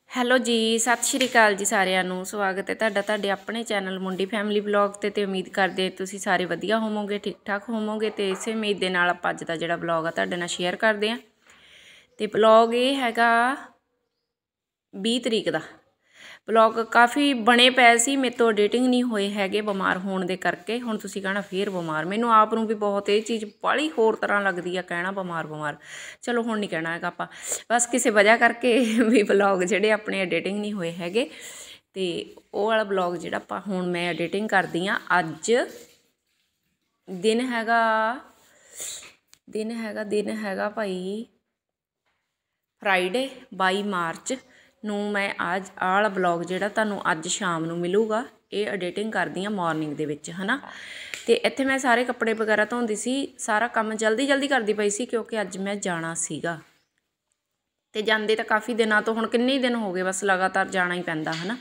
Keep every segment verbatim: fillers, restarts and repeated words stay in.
Hello ਜੀ, ਸਤਿ ਸ਼੍ਰੀ ਅਕਾਲ ਜੀ ਸਾਰਿਆਂ ਨੂੰ। ਸਵਾਗਤ ਹੈ ਤੁਹਾਡਾ ਤੁਹਾਡੇ ਆਪਣੇ ਚੈਨਲ ਮੁੰਡੀ ਫੈਮਿਲੀ ਬਲੌਗ 'ਤੇ ਤੇ ਉਮੀਦ ਕਰਦੇ ਹਾਂ ਤੁਸੀਂ ਸਾਰੇ ਵਧੀਆ ਹੋਵੋਗੇ, ਠੀਕ ਠਾਕ ਹੋਵੋਗੇ। ਅਤੇ ਇਸੇ ਉਮੀਦ ਦੇ ਨਾਲ ਆਪਾਂ ਅੱਜ ਦਾ ਜਿਹੜਾ ਬਲੌਗ ਆ ਤੁਹਾਡੇ ਨਾਲ ਸ਼ੇਅਰ ਕਰਦੇ ਹਾਂ। ਅਤੇ ਬਲੌਗ ਇਹ ਹੈਗਾ ਵੀਹ ਤਰੀਕ ਦਾ। ਬਲੌਗ ਕਾਫੀ ਬਣੇ ਪਏ ਸੀ, ਮੇਰੇ ਤੋਂ ਐਡੀਟਿੰਗ ਨਹੀਂ ਹੋਏ ਹੈਗੇ ਬਿਮਾਰ ਹੋਣ ਦੇ ਕਰਕੇ। ਹੁਣ ਤੁਸੀਂ ਕਹਿਣਾ ਫੇਰ ਬਿਮਾਰ, ਮੈਨੂੰ ਆਪ ਨੂੰ ਵੀ ਬਹੁਤ ਇਹ ਚੀਜ਼ ਬਾਹਲੀ ਹੋਰ ਤਰ੍ਹਾਂ ਲੱਗਦੀ ਆ ਕਹਿਣਾ ਬਿਮਾਰ ਬਿਮਾਰ। ਚਲੋ ਹੁਣ ਨਹੀਂ ਕਹਿਣਾ ਹੈਗਾ ਆਪਾਂ, ਬਸ ਕਿਸੇ ਵਜ੍ਹਾ ਕਰਕੇ ਵੀ ਬਲੌਗ ਜਿਹੜੇ ਆਪਣੇ ਐਡੀਟਿੰਗ ਨਹੀਂ ਹੋਏ ਹੈਗੇ। ਅਤੇ ਉਹ ਵਾਲਾ ਬਲੌਗ ਜਿਹੜਾ ਆਪਾਂ ਹੁਣ ਮੈਂ ਐਡੀਟਿੰਗ ਕਰਦੀ ਹਾਂ। ਅੱਜ ਦਿਨ ਹੈਗਾ ਦਿਨ ਹੈਗਾ ਦਿਨ ਹੈਗਾ ਭਾਈ ਫਰਾਈਡੇ ਬਾਈ ਮਾਰਚ ਨੂੰ। ਮੈਂ ਅੱਜ ਆਹ ਵਾਲਾ ਬਲੌਗ ਜਿਹੜਾ ਤੁਹਾਨੂੰ ਅੱਜ ਸ਼ਾਮ ਨੂੰ ਮਿਲੂਗਾ, ਇਹ ਐਡੀਟਿੰਗ ਕਰਦੀ ਹਾਂ ਮੋਰਨਿੰਗ ਦੇ ਵਿੱਚ, ਹੈ ਨਾ। ਅਤੇ ਇੱਥੇ ਮੈਂ ਸਾਰੇ ਕੱਪੜੇ ਵਗੈਰਾ ਧੋਂਦੀ ਸੀ, ਸਾਰਾ ਕੰਮ ਜਲਦੀ ਜਲਦੀ ਕਰਦੀ ਪਈ ਸੀ ਕਿਉਂਕਿ ਅੱਜ ਮੈਂ ਜਾਣਾ ਸੀਗਾ। ਅਤੇ ਜਾਂਦੇ ਤਾਂ ਕਾਫੀ ਦਿਨਾਂ ਤੋਂ, ਹੁਣ ਕਿੰਨੇ ਦਿਨ ਹੋ ਗਏ, ਬਸ ਲਗਾਤਾਰ ਜਾਣਾ ਹੀ ਪੈਂਦਾ ਹੈ ਨਾ।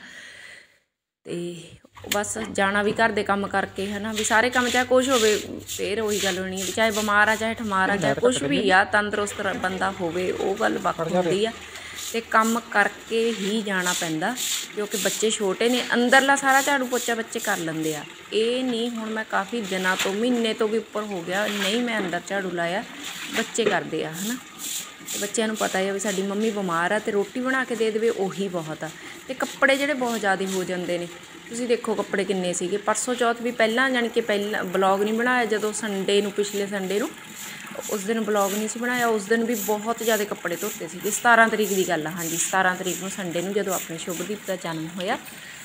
ਅਤੇ ਬਸ ਜਾਣਾ ਵੀ ਘਰ ਦੇ ਕੰਮ ਕਰਕੇ, ਹੈ ਨਾ, ਵੀ ਸਾਰੇ ਕੰਮ ਚਾਹੇ ਕੁਛ ਹੋਵੇ, ਫਿਰ ਉਹੀ ਗੱਲ ਹੋਣੀ ਵੀ ਚਾਹੇ ਬਿਮਾਰ ਆ ਚਾਹੇ ਠਮਾਰ ਆ ਚਾਹੇ ਕੁਛ ਵੀ ਆ, ਤੰਦਰੁਸਤ ਬੰਦਾ ਹੋਵੇ, ਉਹ ਗੱਲ ਵੱਖ ਹੁੰਦੀ ਆ। ਅਤੇ ਕੰਮ ਕਰਕੇ ਹੀ ਜਾਣਾ ਪੈਂਦਾ ਕਿਉਂਕਿ ਬੱਚੇ ਛੋਟੇ ਨੇ। ਅੰਦਰਲਾ ਸਾਰਾ ਝਾੜੂ ਪੋਚਾ ਬੱਚੇ ਕਰ ਲੈਂਦੇ ਆ, ਇਹ ਨਹੀਂ ਹੁਣ ਮੈਂ ਕਾਫੀ ਦਿਨਾਂ ਤੋਂ, ਮਹੀਨੇ ਤੋਂ ਵੀ ਉੱਪਰ ਹੋ ਗਿਆ ਨਹੀਂ ਮੈਂ ਅੰਦਰ ਝਾੜੂ ਲਾਇਆ, ਬੱਚੇ ਕਰਦੇ ਆ, ਹੈ ਨਾ। ਅਤੇ ਬੱਚਿਆਂ ਨੂੰ ਪਤਾ ਹੈ ਵੀ ਸਾਡੀ ਮੰਮੀ ਬਿਮਾਰ ਆ ਅਤੇ ਰੋਟੀ ਬਣਾ ਕੇ ਦੇ ਦੇਵੇ ਉਹੀ ਬਹੁਤ ਆ। ਅਤੇ ਕੱਪੜੇ ਜਿਹੜੇ ਬਹੁਤ ਜ਼ਿਆਦਾ ਹੋ ਜਾਂਦੇ ਨੇ, ਤੁਸੀਂ ਦੇਖੋ ਕੱਪੜੇ ਕਿੰਨੇ ਸੀਗੇ। ਪਰਸੋਂ ਚੌਥ ਵੀ ਪਹਿਲਾਂ ਜਾਣੀ ਕਿ ਪਹਿਲਾਂ ਬਲੌਗ ਨਹੀਂ ਬਣਾਇਆ, ਜਦੋਂ ਸੰਡੇ ਨੂੰ, ਪਿਛਲੇ ਸੰਡੇ ਨੂੰ, ਉਸ ਦਿਨ ਬਲੌਗ ਨਹੀਂ ਸੀ ਬਣਾਇਆ। ਉਸ ਦਿਨ ਵੀ ਬਹੁਤ ਜ਼ਿਆਦਾ ਕੱਪੜੇ ਧੋਤੇ ਸੀਗੇ। ਸਤਾਰਾਂ ਤਰੀਕ ਦੀ ਗੱਲ ਆ, ਹਾਂਜੀ ਸਤਾਰਾਂ ਤਰੀਕ ਨੂੰ ਸੰਡੇ ਨੂੰ, ਜਦੋਂ ਆਪਣੇ ਸ਼ੁਭਦੀਪ ਦਾ ਜਨਮ ਹੋਇਆ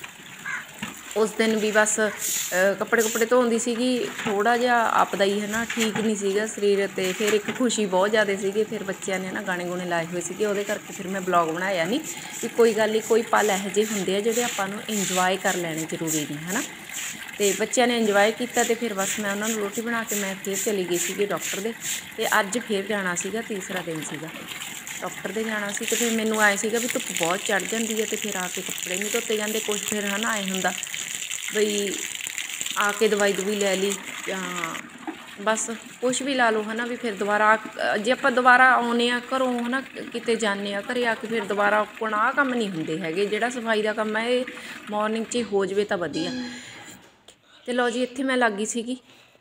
ਉਸ ਦਿਨ ਵੀ ਬਸ ਕੱਪੜੇ ਕੁੱਪੜੇ ਧੋਂਦੀ ਸੀਗੀ। ਥੋੜ੍ਹਾ ਜਿਹਾ ਆਪਦਾ ਹੀ ਹੈ ਨਾ ਠੀਕ ਨਹੀਂ ਸੀਗਾ ਸਰੀਰ, ਅਤੇ ਫਿਰ ਇੱਕ ਖੁਸ਼ੀ ਬਹੁਤ ਜ਼ਿਆਦਾ ਸੀਗੀ। ਫਿਰ ਬੱਚਿਆਂ ਨੇ ਨਾ ਗਾਣੇ ਗੁਣੇ ਲਾਏ ਹੋਏ ਸੀਗੇ, ਉਹਦੇ ਕਰਕੇ ਫਿਰ ਮੈਂ ਬਲੌਗ ਬਣਾਇਆ ਨਹੀਂ। ਵੀ ਕੋਈ ਗੱਲ ਨਹੀਂ, ਕੋਈ ਪਲ ਇਹੋ ਜਿਹੇ ਹੁੰਦੇ ਆ ਜਿਹੜੇ ਆਪਾਂ ਨੂੰ ਇੰਜੋਏ ਕਰ ਲੈਣੇ ਜ਼ਰੂਰੀ ਨੇ, ਹੈ ਨਾ। ਅਤੇ ਬੱਚਿਆਂ ਨੇ ਇੰਜੋਏ ਕੀਤਾ ਅਤੇ ਫਿਰ ਬਸ ਮੈਂ ਉਹਨਾਂ ਨੂੰ ਰੋਟੀ ਬਣਾ ਕੇ ਮੈਂ ਫਿਰ ਚਲੀ ਗਈ ਸੀਗੀ ਡਾਕਟਰ ਦੇ। ਅਤੇ ਅੱਜ ਫਿਰ ਜਾਣਾ ਸੀਗਾ, ਤੀਸਰਾ ਦਿਨ ਸੀਗਾ ਡਾਕਟਰ ਦੇ ਜਾਣਾ ਸੀ। ਅਤੇ ਫਿਰ ਮੈਨੂੰ ਆਏ ਸੀਗਾ ਵੀ ਧੁੱਪ ਬਹੁਤ ਚੜ੍ਹ ਜਾਂਦੀ ਹੈ ਅਤੇ ਫਿਰ ਆ ਕੇ ਕੱਪੜੇ ਨਹੀਂ ਧੋਤੇ ਜਾਂਦੇ ਕੁਛ, ਫਿਰ ਹੈ ਨਾ ਆਏ ਹੁੰਦਾ ਬਈ ਆ ਕੇ ਦਵਾਈ ਦਵੂਈ ਲੈ ਲਈ ਜਾਂ ਬਸ ਕੁਛ ਵੀ ਲਾ ਲਓ, ਹੈ ਨਾ। ਵੀ ਫਿਰ ਦੁਬਾਰਾ ਜੇ ਆਪਾਂ ਦੁਬਾਰਾ ਆਉਂਦੇ ਹਾਂ ਘਰੋਂ, ਹੈ ਨਾ, ਕਿਤੇ ਜਾਂਦੇ ਹਾਂ, ਘਰ ਆ ਕੇ ਫਿਰ ਦੁਬਾਰਾ ਕੋਣ ਆਹ ਕੰਮ ਨਹੀਂ ਹੁੰਦੇ ਹੈਗੇ। ਜਿਹੜਾ ਸਫਾਈ ਦਾ ਕੰਮ ਹੈ ਇਹ ਮੋਰਨਿੰਗ 'ਚ ਹੀ ਹੋ ਜਾਵੇ ਤਾਂ ਵਧੀਆ। ਅਤੇ ਲਓ ਜੀ, ਇੱਥੇ ਮੈਂ ਲੱਗ ਗਈ ਸੀਗੀ,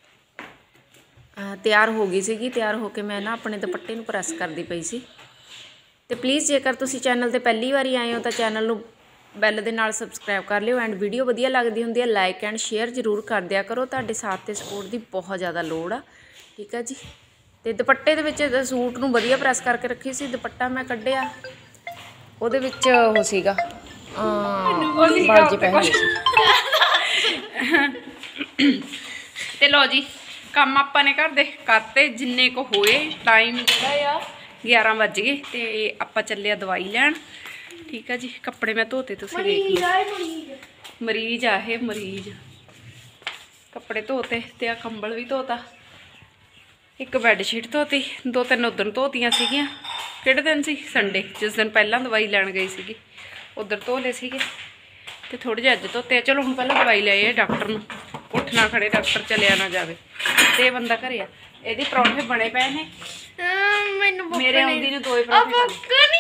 ਤਿਆਰ ਹੋ ਗਈ ਸੀਗੀ। ਤਿਆਰ ਹੋ ਕੇ ਮੈਂ ਨਾ ਆਪਣੇ ਦੁਪੱਟੇ ਨੂੰ ਪ੍ਰੈਸ ਕਰਦੀ ਪਈ ਸੀ। ਅਤੇ ਪਲੀਜ਼ ਜੇਕਰ ਤੁਸੀਂ ਚੈਨਲ 'ਤੇ ਪਹਿਲੀ ਵਾਰੀ ਆਏ ਹੋ ਤਾਂ ਚੈਨਲ ਨੂੰ ਬੈਲ ਦੇ ਨਾਲ ਸਬਸਕ੍ਰਾਈਬ ਕਰ ਲਿਓ। ਐਂਡ ਵੀਡੀਓ ਵਧੀਆ ਲੱਗਦੀ ਹੁੰਦੀ ਹੈ ਲਾਈਕ ਐਂਡ ਸ਼ੇਅਰ ਜ਼ਰੂਰ ਕਰ ਦਿਆ ਕਰੋ, ਤੁਹਾਡੇ ਸਾਥ ਅਤੇ ਸਪੋਰਟ ਦੀ ਬਹੁਤ ਜ਼ਿਆਦਾ ਲੋੜ ਆ, ਠੀਕ ਆ ਜੀ। ਅਤੇ ਦੁਪੱਟੇ ਦੇ ਵਿੱਚ ਸੂਟ ਨੂੰ ਵਧੀਆ ਪ੍ਰੈਸ ਕਰਕੇ ਰੱਖੀ ਸੀ। ਦੁਪੱਟਾ ਮੈਂ ਕੱਢਿਆ, ਉਹਦੇ ਵਿੱਚ ਉਹ ਸੀਗਾ ਬਲ ਜਿਹੇ ਪਏ ਹੋਏ ਸੀ। ਅਤੇ ਲਓ ਜੀ, ਕੰਮ ਆਪਾਂ ਨੇ ਘਰ ਦੇ ਕਰਤੇ ਜਿੰਨੇ ਕੁ ਹੋਏ। ਟਾਈਮ ਜਿਹੜਾ ਆ ਗਿਆਰਾਂ ਵੱਜ ਗਏ ਅਤੇ ਆਪਾਂ ਚੱਲੇ ਆ ਦਵਾਈ ਲੈਣ, ਠੀਕ ਆ ਜੀ। ਕੱਪੜੇ ਮੈਂ ਧੋਤੇ, ਤੁਸੀਂ ਦੇਖ ਲਓ, ਮਰੀਜ਼ ਆ ਇਹ ਮਰੀਜ਼। ਕੱਪੜੇ ਧੋਤੇ ਅਤੇ ਆ ਕੰਬਲ ਵੀ ਧੋਤਾ, ਇੱਕ ਬੈੱਡ ਸ਼ੀਟ ਧੋਤੀ, ਦੋ ਤਿੰਨ ਉੱਧਰ ਧੋਤੀਆਂ ਸੀਗੀਆਂ। ਕਿਹੜੇ ਦਿਨ ਸੀ? ਸੰਡੇ, ਜਿਸ ਦਿਨ ਪਹਿਲਾਂ ਦਵਾਈ ਲੈਣ ਗਈ ਸੀਗੀ, ਉੱਧਰ ਧੋ ਲਏ ਸੀਗੇ ਅਤੇ ਥੋੜ੍ਹੇ ਜਿਹੇ ਅੱਜ ਧੋਤੇ ਆ। ਚਲੋ ਹੁਣ ਪਹਿਲਾਂ ਦਵਾਈ ਲੈ ਆਏ ਡਾਕਟਰ ਨੂੰ, ਉੱਠ ਨਾ ਖੜੇ, ਡਾਕਟਰ ਚਲਿਆ ਨਾ ਜਾਵੇ। ਅਤੇ ਇਹ ਬੰਦਾ ਘਰੇ ਆ, ਇਹਦੇ ਪਰੌਂਠੇ ਬਣੇ ਪਏ ਨੇ, ਮੈਨੂੰ ਮੇਰੇ ਆਉਂਦੀ ਨੂੰ ਦੋ ਪਰੌਂਠੇ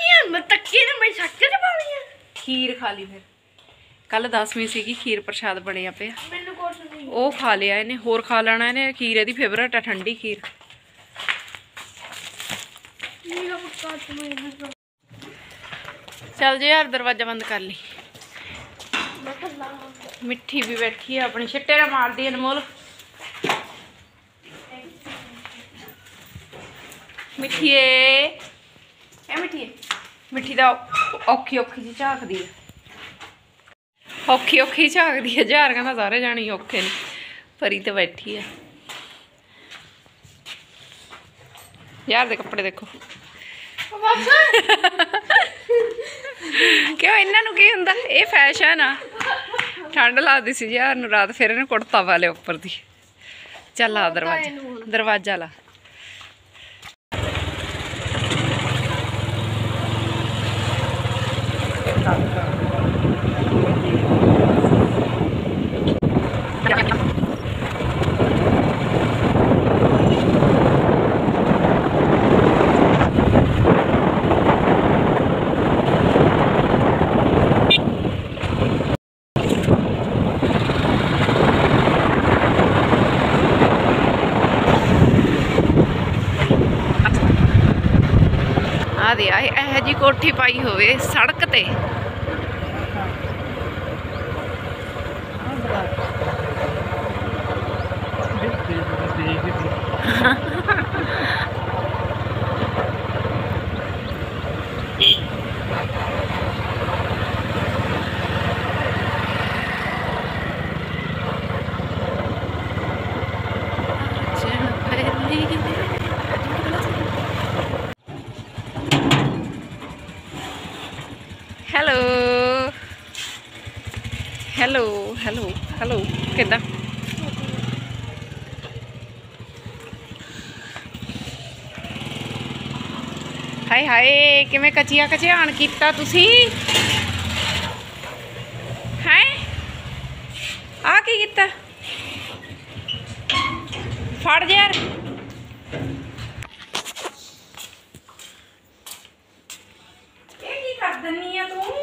ਖੀਰ ਖਾ ਲਈ। ਫਿਰ ਕੱਲ੍ਹ ਦਸਵੀਂ ਸੀਗੀ, ਖੀਰ ਪ੍ਰਸ਼ਾਦ ਬਣਿਆ ਪਿਆ, ਉਹ ਖਾ ਲਿਆ ਇਹਨੇ, ਹੋਰ ਖਾ ਲੈਣਾ ਇਹਨੇ। ਖੀਰ ਇਹਦੀ ਫੇਵਰੇਟ ਆ, ਠੰਡੀ ਖੀਰ। ਚੱਲ ਜੇ ਯਾਰ, ਦਰਵਾਜ਼ਾ ਬੰਦ ਕਰ ਲਈ। ਮਿੱਠੀ ਵੀ ਬੈਠੀ ਆ ਆਪਣੀ, ਛਿੱਟੇ ਨਾਲ ਮਾਰਦੀ ਅਨਮੋਲ। ਮਿੱਠੀਏ ਇਹ ਮਿੱਠੀਏ, ਮਿੱਠੀ ਦਾ ਔਖੀ ਔਖੀ ਜਿਹੀ ਝਾਕਦੀ ਆ, ਔਖੀ ਔਖੀ ਝਾਕਦੀ ਆ। ਝਾਰ ਕਹਿੰਦਾ ਸਾਰੇ ਜਾਣੇ ਔਖੇ ਨੇ, ਪਰੀ ਤੇ ਬੈਠੀ ਆ। ਯਾਰ ਦੇ ਕੱਪੜੇ ਦੇਖੋ ਕਿਉਂ, ਇਹਨਾਂ ਨੂੰ ਕੀ ਹੁੰਦਾ, ਇਹ ਫੈਸ਼ਨ ਆ। ਠੰਡ ਲੱਗਦੀ ਸੀ ਯਾਰ ਨੂੰ ਰਾਤ, ਫਿਰ ਇਹਨੇ ਕੁੜਤਾ ਪਾ ਲਿਆ ਉੱਪਰ ਦੀ। ਚੱਲ ਆ ਦਰਵਾਜ਼ਾ, ਦਰਵਾਜ਼ਾ ਲਾ। ਕੋਠੀ ਪਾਈ ਹੋਵੇ ਸੜਕ ਤੇ। ਹੈਲੋ ਹੈਲੋ ਹੈਲੋ ਹੈਲੋ ਕਿੱਦਾਂ? ਹਾਏ ਹਾਏ ਕਿਵੇਂ ਕਚੀਆਂ ਕਚਿਆਣ ਕੀਤਾ ਤੁਸੀਂ ਹੈ? ਆ ਕੀ ਕੀਤਾ? ਫੜ ਯਾਰ। ਇਹ ਕੀ ਕਰ ਦਿੰਨੀ ਆ ਤੂੰ?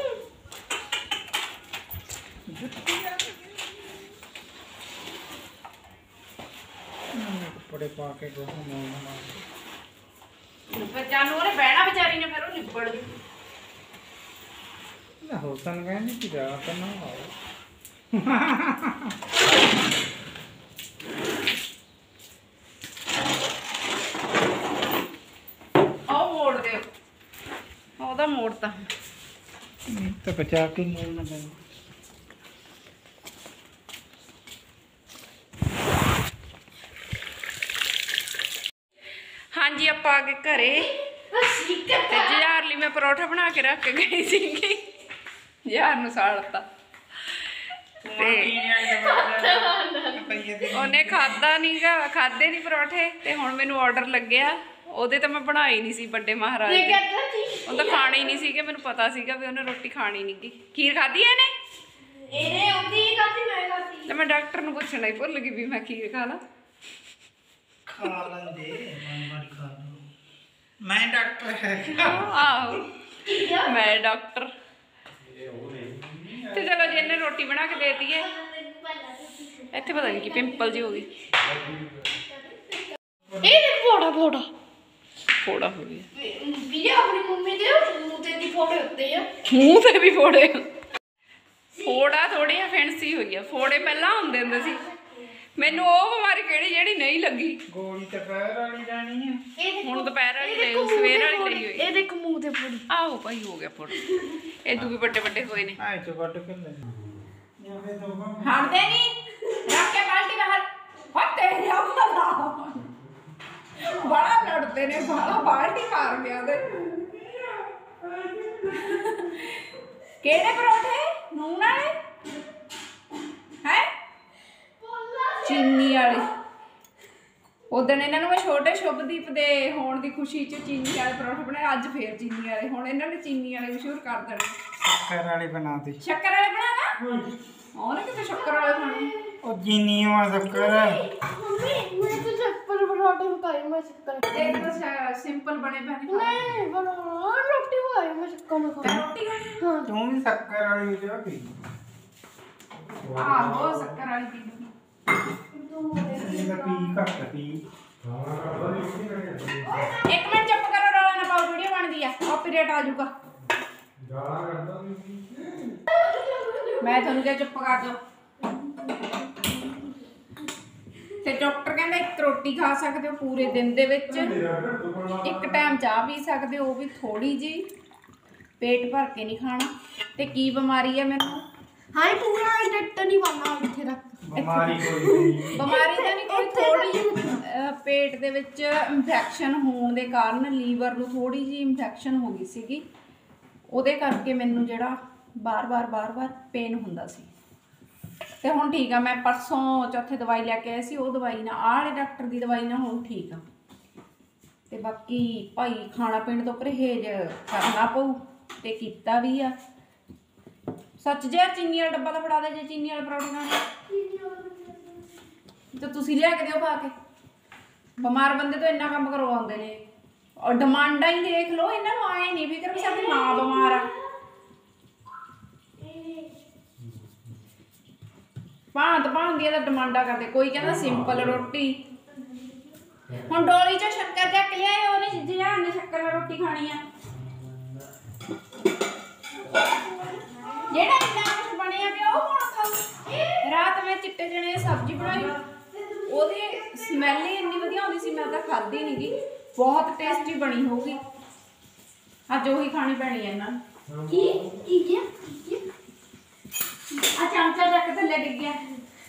ਕੱਪੜੇ ਪਾ ਕੇ ਗੋਹਾ ਮਾਰਨਾ ਬੱਚਾ ਨੂੰ ਉਹਨੇ ਬਹਿਣਾ ਵਿਚਾਰੀ ਨੇ, ਫਿਰ ਉਹ ਨਿਬੜ ਜੂ। ਨਾ ਹੋ ਤਨ ਗਏ ਨਹੀਂ ਕਿ ਜਾ ਕਰਨਾ ਆਓ ਉਹ ਮੋੜ ਦਿਓ, ਉਹਦਾ ਮੋੜ ਤਾਂ ਤਾਂ ਬਚਾ ਕੇ ਮੋੜਨਾ ਪੈਂਦਾ। ਹਾਂਜੀ ਆਪਾਂ ਆ ਗਏ ਘਰੇ ਤੇ ਜਹਾਰ ਲਈ ਮੈਂ ਪਰੌਠਾ ਬਣਾ ਕੇ ਰੱਖ ਕੇ ਗਈ ਸੀਗੀ। ਜਹਾਰ ਨੂੰ ਸਾੜਤਾ ਤੇ ਉਹਨੇ ਖਾਦਾ ਨਹੀਂਗਾ, ਖਾਦੇ ਨਹੀਂ ਪਰੌਠੇ। ਤੇ ਹੁਣ ਮੈਨੂੰ ਆਰਡਰ ਲੱਗਿਆ, ਉਹਦੇ ਤਾਂ ਮੈਂ ਬਣਾਈ ਨਹੀਂ ਸੀ ਵੱਡੇ ਮਹਾਰਾਜ ਦੇ, ਉਹ ਤਾਂ ਖਾਣੇ ਹੀ ਨਹੀਂ ਸੀਗੇ। ਮੈਨੂੰ ਪਤਾ ਸੀਗਾ ਵੀ ਉਹਨੇ ਰੋਟੀ ਖਾਣੀ ਨਹੀਂ ਗੀ। ਖੀਰ ਖਾਧੀ ਇਹਨੇ ਇਹਨੇ ਉਹਦੀ ਖਾਧੀ, ਮੈਂ ਖਾਧੀ। ਤੇ ਮੈਂ ਡਾਕਟਰ ਨੂੰ ਪੁੱਛਣਾ ਹੀ ਭੁੱਲ ਗਈ ਵੀ ਮੈਂ ਖੀਰ ਖਾ ਲਾ। ਖਾ ਲੈਂਦੇ ਮੈਂ ਮਾਰੀ ਖਾ ਲੂੰ। ਮੈਂ ਡਾਕਟਰ ਹੈ। ਆਹੋ ਮੈਂ ਡਾਕਟਰ। ਤੇ ਚਲੋ ਜੇ ਇਹਨੇ ਰੋਟੀ ਬਣਾ ਕੇ ਦੇ ਦਈਏ। ਇੱਥੇ ਪਤਾ ਨਹੀਂ ਕੀ ਪਿੰਪਲ ਜੀ ਹੋ ਗਈ। ਇਹ ਦੇਖ ਫੋੜਾ ਫੋੜਾ ਫੋੜਾ ਹੋ ਗਿਆ ਵੀਰੇ, ਆਪਣੀ ਮੰਮੀ ਦੇ ਮੂੰਹ ਤੇ ਦੀ ਫੋੜੇ ਉੱਤੇ ਆ। ਮੂੰਹ ਤੇ ਵੀ ਫੋੜੇ। ਫੋੜਾ ਥੋੜੀ ਆ ਫੈਂਸੀ ਹੋਈ ਆ। ਫੋੜੇ ਪਹਿਲਾਂ ਹੁੰਦੇ ਹੁੰਦੇ ਸੀ। ਮੈਨੂੰ ਉਹ ਬਿਮਾਰੀ ਕਿਹੜੀ ਜਿਹੜੀ ਨਹੀਂ ਲੱਗੀ। ਗੋਲੀ ਤਾਂ ਪੈਰ ਵਾਲੀ ਜਾਣੀ ਹੈ। ਇਹ ਹੁਣ ਦੁਪਹਿਰ ਵਾਲੀ ਲਈ, ਸਵੇਰ ਵਾਲੀ ਲਈ ਹੋਈ। ਇਹ ਦੇਖ ਮੂੰਹ ਤੇ ਫੋੜੀ। ਆਹੋ ਭਾਈ ਹੋ ਗਿਆ ਫੋੜਾ। ਇਹ ਵੀ ਵੱਡੇ ਵੱਡੇ ਹੋਏ ਨੇ। ਆਏ ਚ ਵੱਟ ਕੇ ਲੈ ਜਾਵੇ ਦੋ ਹਟਦੇ ਨਹੀਂ। ਰੱਖ ਕੇ ਬਾਲਟੀ ਬਾਹਰ। ਹੱਤੇ ਜਾ ਬੜਾ ਬੜਾ ਲੜਦੇ ਨੇ। ਬੜਾ ਬਾਲਟੀ ਮਾਰ ਗਿਆ ਤੇ ਕਿਹੜੇ ਪਰੌਠੇ? ਨੂਨ ਵਾਲੇ ਹੈ? ਚੀਨੀ ਵਾਲੇ। ਉਦੋਂ ਇਹਨਾਂ ਨੂੰ ਮੈਂ ਛੋਟੇ ਸ਼ੁਭਦੀਪ ਦੇ ਹੋਣ ਦੀ ਖੁਸ਼ੀ 'ਚ ਚੀਨੀ ਵਾਲੇ ਪਰੌਠੇ ਬਣਾਏ। ਅੱਜ ਫੇਰ ਚੀਨੀ ਵਾਲੇ। ਹੁਣ ਇਹਨਾਂ ਨੇ ਚੀਨੀ ਵਾਲੇ ਮਸ਼ਹੂਰ ਕਰ ਦੇਣੇ। ਸ਼ੱਕਰ ਵਾਲੀ ਬਣਾਤੀ। ਸ਼ੱਕਰ ਵਾਲੇ ਬਣਾਣਾ? ਉਹਨੇ ਕਿਤੇ ਸ਼ੱਕਰ ਵਾਲੇ ਖਾਣੇ। ਉਹ ਚੀਨੀ ਆ ਸ਼ੱਕਰ। ਮੰਮੀ ਮੈਂ ਤਾਂ ਸ਼ੱਕਰ ਪਰੌਂਠੇ ਪਕਾਏ, ਮੈਂ ਸ਼ੱਕਰ ਦੇਖ ਤਾਂ ਸਿੰਪਲ ਬਣੇ ਪਏ ਨੇ। ਨਹੀਂ ਬਣਾ ਰੋਟੀ ਪਕਾਈ, ਮੈਂ ਸ਼ੱਕਰ ਨਾ ਖਾਈ। ਰੋਟੀ ਖਾਣੀ? ਹਾਂ ਤੂੰ ਵੀ ਸ਼ੱਕਰ ਵਾਲੀ ਹੋ ਜਾ ਪੀ। ਆਹੋ ਸ਼ੱਕਰ ਵਾਲੀ ਪੀ ਲੂੰਗੀ। ਇਹ ਤਾਂ ਪੀ ਘੱਟ ਪੀ। ਇੱਕ ਮਿੰਟ ਚੁੱਪ ਕਰੋ, ਰੌਲਾ ਨਾ ਪਾਓ। ਵੀਡੀਓ ਬਣਦੀ ਆ, ਕਾਪੀਰਾਈਟ ਆ ਜਾਊਗਾ। ਮੈਂ ਤੁਹਾਨੂੰ ਕਿਹਾ ਚੁੱਪ ਕਰ ਜਾਓ। ਤੇ ਡਾਕਟਰ ਕਹਿੰਦਾ ਇੱਕ ਰੋਟੀ ਖਾ ਸਕਦੇ ਹੋ ਪੂਰੇ ਦਿਨ ਦੇ ਵਿੱਚ, ਇੱਕ ਟਾਈਮ ਚਾਹ ਪੀ ਸਕਦੇ ਹੋ, ਉਹ ਵੀ ਥੋੜੀ ਜੀ, ਪੇਟ ਭਰ ਕੇ ਨਹੀਂ ਖਾਣਾ। ਤੇ ਕੀ ਬਿਮਾਰੀ ਹੈ ਮੈਨੂੰ? ਹਾਂ ਪੂਰਾ ਡੱਟ ਨਹੀਂ ਬਣਨਾ ਇੱਥੇ ਤੱਕ। ਬਿਮਾਰੀ ਕੋਈ ਨਹੀਂ। ਬਿਮਾਰੀ ਤਾਂ ਨਹੀਂ ਕੋਈ, ਥੋੜੀ ਜਿਹੀ ਪੇਟ ਦੇ ਵਿੱਚ ਇਨਫੈਕਸ਼ਨ ਹੋਣ ਦੇ ਕਾਰਨ ਲੀਵਰ ਨੂੰ ਥੋੜੀ ਜਿਹੀ ਇਨਫੈਕਸ਼ਨ ਹੋ ਗਈ ਸੀਗੀ। ਉਹਦੇ ਕਰਕੇ ਮੈਨੂੰ ਜਿਹੜਾ ਬਾਰ-ਬਾਰ ਬਾਰ-ਬਾਰ ਪੇਨ ਹੁੰਦਾ ਸੀ। ਤੇ ਹੁਣ ਠੀਕ ਆ। ਮੈਂ ਪਰਸੋਂ ਚੌਥੇ ਦਵਾਈ ਲੈ ਕੇ ਆਈ ਸੀ। ਉਹ ਦਵਾਈ ਨਾਲ, ਆਹ ਵਾਲੇ ਡਾਕਟਰ ਦੀ ਦਵਾਈ ਨਾਲ ਹੁਣ ਠੀਕ ਆ। ਤੇ ਬਾਕੀ ਭਾਈ ਖਾਣਾ ਪੀਣ ਤੋਂ ਪਰਹੇਜ਼ ਕਰਨਾ ਪਊ ਤੇ ਕੀਤਾ ਵੀ ਆ। ਸੱਚ ਜਿਹਾ ਚੀਨੀ ਵਾਲਾ ਡੱਬਾ ਤਾਂ ਫੜਾ ਦੇ ਜੇ ਚੀਨੀ ਵਾਲੇ ਪਰੌਂਠੇ ਖਾਣੇ ਤੇ ਤੁਸੀਂ ਲਿਆ ਕੇ ਦਿਓ ਪਾ ਕੇ। ਬਿਮਾਰ ਬੰਦੇ ਤੋਂ ਇੰਨਾ ਕੰਮ ਕਰਵਾਉਂਦੇ ਨੇ। ਔਰ ਡਿਮਾਂਡਾਂ ਹੀ ਦੇਖ ਲਓ। ਇਹਨਾਂ ਨੂੰ ਆਏ ਨਹੀਂ ਫਿਕਰ ਵੀ ਸਾਡੀ ਮਾਂ ਬਿਮਾਰ ਆ। ਭਾਂਤ ਭਾਂਤ ਦੀਆਂ ਤਾਂ ਡਿਮਾਂਡਾਂ ਕਰਦੇ। ਕੋਈ ਕਹਿੰਦਾ ਸਿੰਪਲ ਰੋਟੀ। ਹੁਣ ਡੋਲੀ 'ਚੋਂ ਸ਼ੱਕਰ ਚੱਕ ਲਿਆਏ, ਉਹਨੇ ਜਿਹੜਾ ਨੇ ਸ਼ੱਕਰ ਨਾਲ ਰੋਟੀ ਖਾਣੀ ਆ। ਜਿਹੜਾ ਇੰਨਾ ਕੁਛ ਬਣਿਆ ਪਿਆ ਉਹ ਕੌਣ ਖਾਊ। ਰਾਤ ਮੈਂ ਚਿੱਟੇ ਚਣੇ ਦੀ ਸਬਜ਼ੀ ਬਣਾਈ, ਉਹਦੀ ਸਮੈਲ ਹੀ ਇੰਨੀ ਵਧੀਆ ਆਉਂਦੀ ਸੀ, ਮੈਂ ਤਾਂ ਖਾਧੀ ਨਹੀਂ ਗੀ। ਬਹੁਤ ਟੇਸਟੀ ਬਣੀ ਹੋਊਗੀ। ਅੱਜ ਉਹੀ ਖਾਣੀ ਪੈਣੀ ਹੈ ਇਹਨਾਂ ਨੂੰ। ਕੀ ਕੀ ਕੀ ਕੀ ਆ ਚਮਚਾ ਚੱਕ ਥੱਲੇ ਡਿੱਗ ਗਿਆ।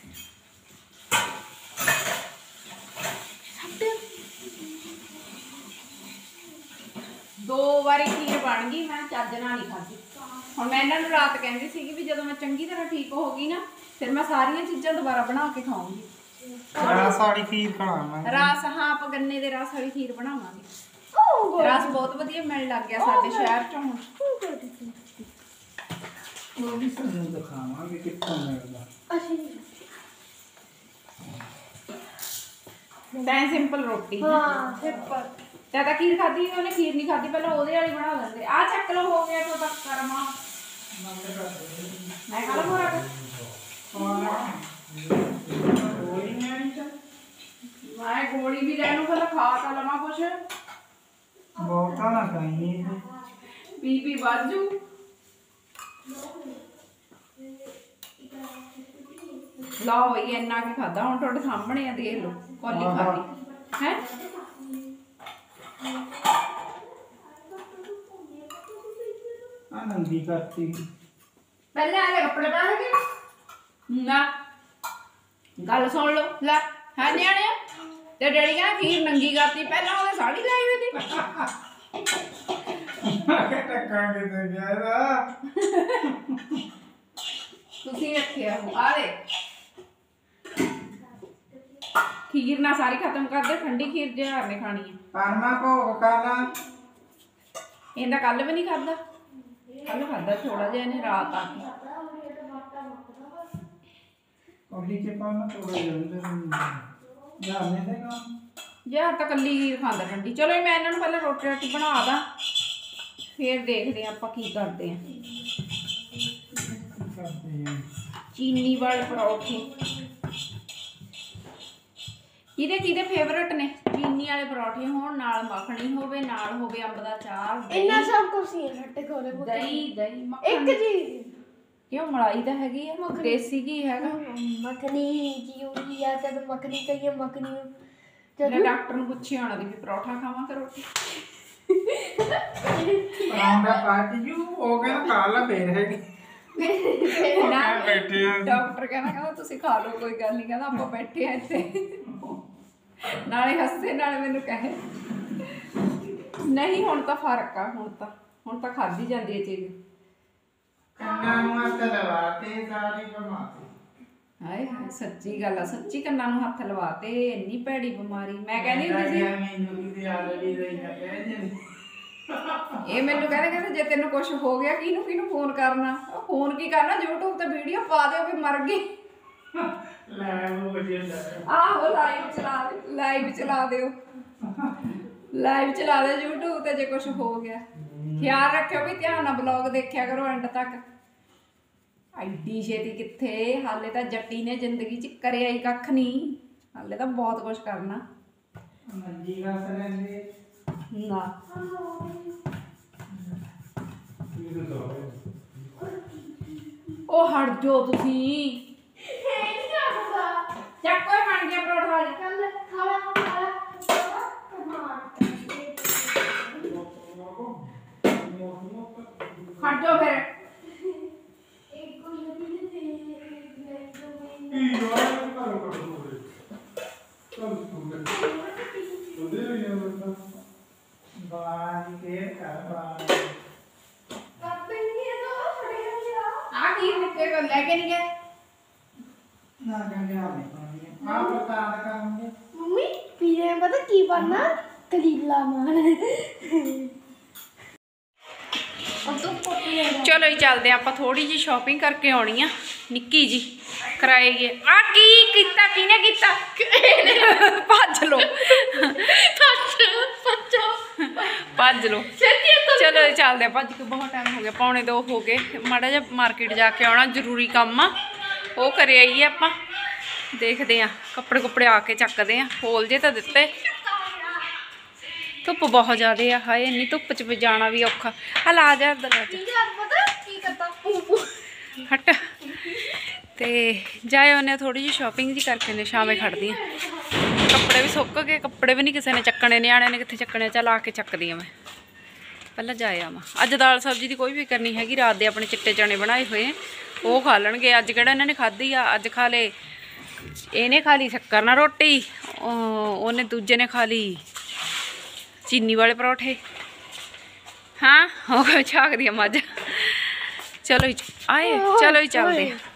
ਦੋ ਵਾਰੀ ਖੀਰ ਬਣ ਗਈ, ਮੈਂ ਚੱਜ ਨਾਲ ਨਹੀਂ ਖਾਧੀ। ਹੁਣ ਮੈਂ ਇਹਨਾਂ ਨੂੰ ਰਾਤ ਕਹਿੰਦੀ ਸੀਗੀ ਵੀ ਜਦੋਂ ਮੈਂ ਚੰਗੀ ਤਰ੍ਹਾਂ ਠੀਕ ਹੋ ਗਈ ਨਾ ਫਿਰ ਮੈਂ ਸਾਰੀਆਂ ਚੀਜ਼ਾਂ ਦੁਬਾਰਾ ਬਣਾ ਕੇ ਖਾਊਂਗੀ। ਰਸ ਵਾਲੀ ਖੀਰ ਖਾਵਾਂਗੇ। ਰਸ ਹਾਂ ਆਪਾਂ ਗੰਨੇ ਦੇ ਰਸ ਵਾਲੀ ਖੀਰ ਬਣਾਵਾਂਗੇ। ਰਸ ਬਹੁਤ ਵਧੀਆ ਮਿਲਣ ਲੱਗ ਗਿਆ ਸਾਡੇ ਸ਼ਹਿਰ ਚ ਹੁਣ। ਉਹ ਵੀ ਸਾਨੂੰ ਦਿਖਾਵਾਂਗੇ ਕਿੱਥੋਂ ਮਿਲਦਾ। ਅਸੀਂ ਤੈਂ ਸਿੰਪਲ ਰੋਟੀ ਹਾਂ ਸਿੰਪਲ ਜਿਆਦਾ ਖੀਰ ਖਾਧੀ ਉਹਨੇ ਖੀਰ ਨਹੀਂ ਖਾਧੀ, ਪਹਿਲਾਂ ਉਹਦੇ ਵਾਲੀ ਬਣਾ ਲੈਂਦੇ। ਆ ਚੱਕ ਲਓ, ਹੋ ਗਿਆ ਤੁਹਾਡਾ ਕਰਮਾ। ਮੈਂ ਖਾ ਲਵਾਂ ਰਾਤ ਮੈਂ ਗੋਲੀ ਵੀ ਲੈਣੂ ਪਹਿਲਾਂ ਖਾ ਤਾਂ ਲਵਾਂ ਕੁਛ। ਬਹੁਤਾ ਨਾ ਖਾਈਏ ਬੀਬੀ ਬਾਜੂ ਲਓ ਬਈ ਇੰਨਾ ਕੀ ਖਾਦਾ ਹੁਣ ਤੁਹਾਡੇ ਸਾਹਮਣੇ ਆ, ਦੇਖ ਲਓ ਕੋਲੀ ਖਾਦੀ ਹੈ। ਆ ਨੰਗੀ ਕਰਤੀ। ਪਹਿਲੇ ਆਲੇ ਕੱਪੜੇ ਪਾ ਕੇ ਨਾ ਗੱਲ ਸੁਣ ਲਓ ਲੈ ਹੈ ਨਿਆਣੇ ਤੇ ਡੈਡੀ ਕਹਿੰਦਾ ਖੀਰ ਨੰਗੀ ਕਰਤੀ, ਪਹਿਲਾਂ ਉਹਨੇ ਸਾੜੀ ਲਾਈ ਹੋਈ ਸੀ। ਟੱਕਾਂ ਕਿਤੇ ਗਿਆ ਦਾ ਤੁਸੀਂ ਰੱਖਿਆ ਹੋ ਆ ਦੇ ਖੀਰ ਨਾ ਸਾਰੀ ਖਤਮ ਕਰ ਦੇ, ਠੰਡੀ ਖੀਰ ਜਹਾਰ ਨੇ ਖਾਣੀ ਹੈ। ਪਰਮਾ ਭੋਗ ਕਰਨਾ ਇਹਦਾ ਕੱਲ ਵੀ ਨਹੀਂ ਖਾਦਾ, ਕੱਲ ਖਾਦਾ ਥੋੜਾ ਜਿਹਾ ਇਹਨੇ ਰਾਤ ਆ ਕੇ। ਉਹਦੀ ਚ ਪਾਉਣਾ ਥੋੜਾ ਜਿਹਾ ਜਾਣੇ ਦੇ ਕੰਮ ਯਾਰ ਤਾਂ ਕੱਲੀ ਖੀਰ ਖਾਂਦਾ ਠੰਡੀ। ਚਲੋ ਮੈਂ ਇਹਨਾਂ ਨੂੰ ਪਹਿਲਾਂ ਰੋਟੀ ਰੋਟੀ ਬਣਾ ਦਾਂ ਫਿਰ ਦੇਖਦੇ ਆਪਾਂ ਕੀ ਕਰਦੇ ਆ। ਕਰਦੇ ਆ ਚੀਨੀ ਵਾਲੇ ਪਰੌਠੇ ਕਿਹਦੇ ਕਿਹਦੇ ਫੇਵਰਟ ਨੇ? ਚੀਨੀ ਵਾਲੇ ਪਰੌਠੇ ਹੋਣ, ਨਾਲ ਮੱਖਣੀ ਹੋਵੇ, ਨਾਲ ਹੋਵੇ ਅੰਬ ਦਾ ਚਾਰ, ਇੰਨਾ ਸਭ ਕੁਝ ਹੀ ਹੱਟੇ ਕੋਲੇ ਦਹੀਂ ਦਹੀਂ ਇੱਕ ਮੱਖਣ। ਜੀ ਕਿਉਂ ਮਲਾਈ ਤਾਂ ਹੈਗੀ ਆ, ਦੇਸੀ ਘੀ ਹੈਗਾ। ਮੱਖਣੀ ਜੀ ਆ ਤੇ ਮੱਖਣੀ ਕਹੀਏ ਮੱਖਣੀ ਮੈਂ ਡਾਕਟਰ ਨੂੰ ਪੁੱਛੀ ਆਉਣਾ ਦੀ ਵੀ ਪਰੌਠਾ ਖਾਵਾਂ ਕਿ ਰੋਟੀ। ਪਰੌਂਠਾ ਪਾਤੀ ਜੂ ਉਹ ਕਹਿੰਦਾ ਖਾ ਲਾ ਫੇਰ ਹੈਗੀ ਨਾ ਬੈਠੇ ਆ ਡਾਕਟਰ ਕਹਿੰਦਾ ਕਹਿੰਦਾ ਤੁਸੀਂ ਖਾ ਲਓ ਕੋਈ ਗੱਲ ਨਹੀਂ, ਕਹਿੰਦਾ ਆਪਾਂ ਬੈਠੇ ਆ ਇੱਥੇ। ਨਾਲੇ ਹੱਸੇ ਨਾਲੇ ਮੈਨੂੰ ਕਹੇ ਨਹੀਂ ਹੁਣ ਤਾਂ ਫਰਕ ਆ, ਹੁਣ ਤਾਂ ਹੁਣ ਤਾਂ ਖਾਧੀ ਜਾਂਦੀ ਹੈ ਚੀਜ਼। ਕੰਨਾਂ ਨੂੰ ਹੱਥ ਲਵਾਤੇ ਸਾਰੀ ਬਿਮਾਰੀ। ਹਾਏ ਹਾਏ ਸੱਚੀ ਗੱਲ ਆ, ਸੱਚੀ ਕੰਨਾਂ ਨੂੰ ਹੱਥ ਲਵਾਤੇ। ਇੰਨੀ ਭੈੜੀ ਬਿਮਾਰੀ। ਮੈਂ ਕਹਿੰਦੀ ਹੁੰਦੀ ਸੀ ਮੈਨੂੰ ਕਿਤੇ ਆਲੜੀ ਰਹੀ ਨਾ ਕਹਿ ਜੇ ਇਹ ਮੈਨੂੰ ਕਹਿੰਦੇ ਕਹਿੰਦੇ ਜੇ ਤੈਨੂੰ ਕੁਝ ਹੋ ਗਿਆ ਕਿਹਨੂੰ ਕਿਹਨੂੰ ਫੋਨ ਕਰਨਾ? ਫੋਨ ਕੀ ਕਰਨਾ, YouTube ਤੇ ਵੀਡੀਓ ਪਾ ਦਿਓ ਵੀ ਮਰ ਗਈ। ਲੈ ਉਹ ਵਧੀਆ ਲੱਗ ਆਹੋ ਲਾਈਵ ਚਲਾ ਦੇ, ਲਾਈਵ ਚਲਾ ਦਿਓ, ਲਾਈਵ ਚਲਾ ਦਿਓ YouTube ਤੇ ਜੇ ਕੁਝ ਹੋ ਗਿਆ। ਖਿਆਲ ਰੱਖਿਓ ਵੀ ਧਿਆਨ ਨਾਲ ਬਲੌਗ ਦੇਖਿਆ ਕਰੋ ਐਂਡ ਤੱਕ। ਐਡੀ ਛੇਤੀ ਕਿੱਥੇ, ਹਾਲੇ ਤਾਂ ਜੱਟੀ ਨੇ ਜ਼ਿੰਦਗੀ 'ਚ ਕਰਿਆ ਹੀ ਕੱਖ ਨਹੀਂ, ਹਾਲੇ ਤਾਂ ਬਹੁਤ ਕੁਝ ਕਰਨਾ। ਮੰਜੀ ਗਾਸ ਲੈਂਦੇ ਨਾ ਉਹ ਹਟ ਜੋ ਤੁਸੀਂ। ਚੱਕ ਕੋਈ ਬਣ ਗਿਆ ਪਰੌਠਾ ਜੀ। ਹਟ ਜਾਓ ਫਿਰ। ਬਾਜੀ ਕੇ ਕਰ ਬਾਜੀ ਆ ਕੀ ਨਿੱਕੇ ਕੋ ਲੈ ਕੇ ਨਹੀਂ ਗਏ? ਨਾ ਕਹਿੰਦੇ ਆ ਨਹੀਂ ਆ ਬਤਾ ਕਰਾਂਗੇ ਮੰਮੀ ਪੀਰੇ ਪਤਾ ਕੀ ਬਣਨਾ? ਕਲੀਲਾ ਮਾਰ ਚਲੋ ਹੀ ਚੱਲਦੇ ਆਪਾਂ, ਥੋੜੀ ਜੀ ਸ਼ਾਪਿੰਗ ਕਰਕੇ ਆਉਣੀ ਆ ਨਿੱਕੀ ਜੀ ਕਰਾਏਗੇ। ਆ ਕੀ ਕੀਤਾ, ਕਿਹਨੇ ਕੀਤਾ? ਭੱਜ ਲੋ ਭੱਜ ਲੋ। ਚਲੋ ਚੱਲਦੇ ਆ ਭੱਜ ਕੇ, ਬਹੁਤ ਟਾਈਮ ਹੋ ਗਿਆ, ਪੌਣੇ ਦੋ ਹੋ ਗਏ। ਮਾੜਾ ਜਿਹਾ ਮਾਰਕੀਟ ਜਾ ਕੇ ਆਉਣਾ, ਜ਼ਰੂਰੀ ਕੰਮ ਆ, ਉਹ ਕਰ ਆਈਏ ਆਪਾਂ। ਦੇਖਦੇ ਆ ਕੱਪੜੇ ਕੁੱਪੜੇ ਆ ਕੇ ਚੱਕਦੇ ਆ। ਖੋਲ ਜੇ ਤਾਂ ਦਿੱਤੇ, ਧੁੱਪ ਬਹੁਤ ਜ਼ਿਆਦਾ ਆ। ਹਾਏ ਇੰਨੀ ਧੁੱਪ 'ਚ ਜਾਣਾ ਵੀ ਔਖਾ। ਆ ਲਾ ਜਾ ਇੱਧਰ ਆ ਜਾ। ਪਤਾ ਕੀ ਕਰਤਾ ਹਟ ਤੇ ਜਾਏ ਉਹਨੇ ਥੋੜੀ ਜਿਹੀ ਸ਼ਾਪਿੰਗ ਜੀ ਕਰਕੇ ਨੇ ਸ਼ਾਮੇ ਖੜਦੀ ਆ। ਕੱਪੜੇ ਵੀ ਸੁੱਕ ਗਏ, ਕੱਪੜੇ ਵੀ ਨਹੀਂ ਕਿਸੇ ਨੇ ਚੱਕਣੇ, ਨਿਆਣਿਆਂ ਨੇ ਕਿੱਥੇ ਚੱਕਣੇ। ਚੱਲ ਆ ਕੇ ਚੱਕਦੀ ਆ ਮੈਂ, ਪਹਿਲਾਂ ਜਾਏ ਆਵਾਂ। ਅੱਜ ਦਾਲ ਸਬਜ਼ੀ ਦੀ ਕੋਈ ਫਿਕਰ ਨਹੀਂ ਹੈਗੀ, ਰਾਤ ਦੇ ਆਪਣੇ ਚਿੱਟੇ ਚਣੇ ਬਣਾਏ ਹੋਏ ਉਹ ਖਾ ਲੈਣਗੇ। ਅੱਜ ਕਿਹੜਾ ਇਹਨਾਂ ਨੇ ਖਾਧੀ ਆ, ਅੱਜ ਖਾ ਲਏ। ਇਹਨੇ ਖਾ ਲਈ ਸ਼ੱਕਰ ਨਾਲ ਰੋਟੀ, ਉਹਨੇ ਦੂਜੇ ਨੇ ਖਾ ਲਈ ਚੀਨੀ ਵਾਲੇ ਪਰੌਠੇ। ਹਾਂ ਹੋ ਗਏ ਝਾਕਦੀ ਆ ਮੱਝ। ਚਲੋ ਜੀ ਆਏ, ਚਲੋ ਜੀ ਚੱਲਦੇ ਆ।